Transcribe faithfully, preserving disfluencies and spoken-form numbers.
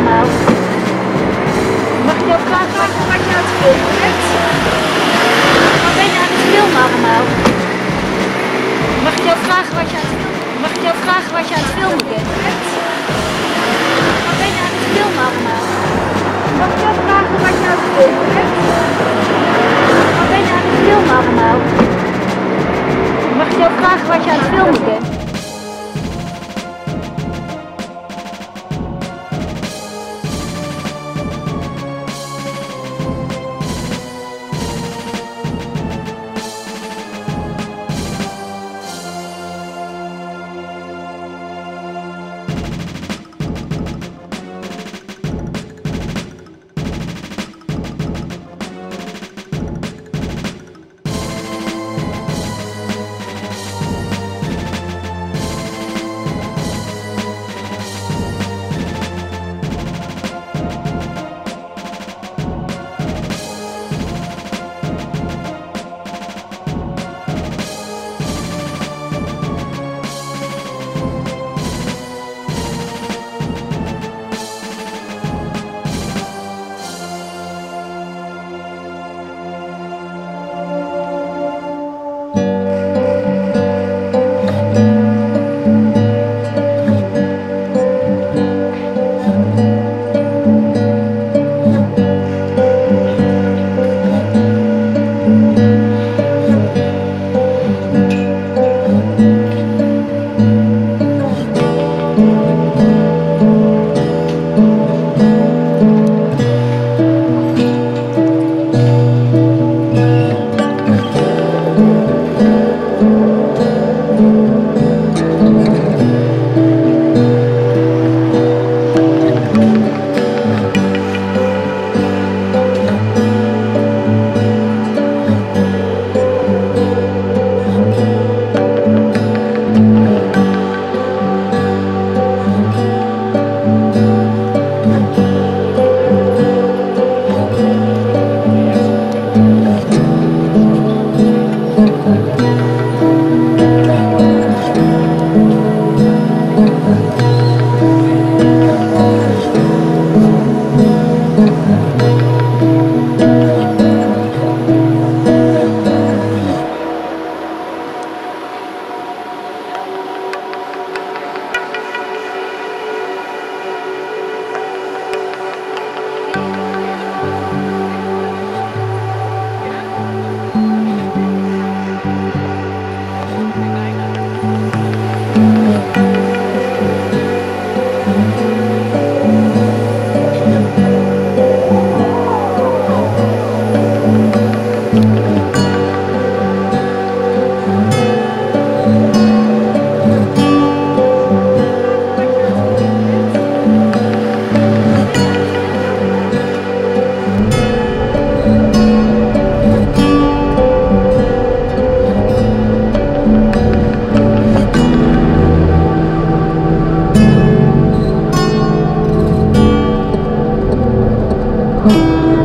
allemaal? Mag ik jou vragen wat, wat je aan het filmen bent? Wat ben je aan het filmen allemaal? Mag ik jou vragen wat je aan het filmen Mag ik jou vragen wat je aan het filmen bent? Wat ben je aan het filmen allemaal? Mag ik jou vragen wat je aan het filmen bent? Wat ben je aan het filmen allemaal? Mag ik jou vragen wat je aan het filmen bent? Oh.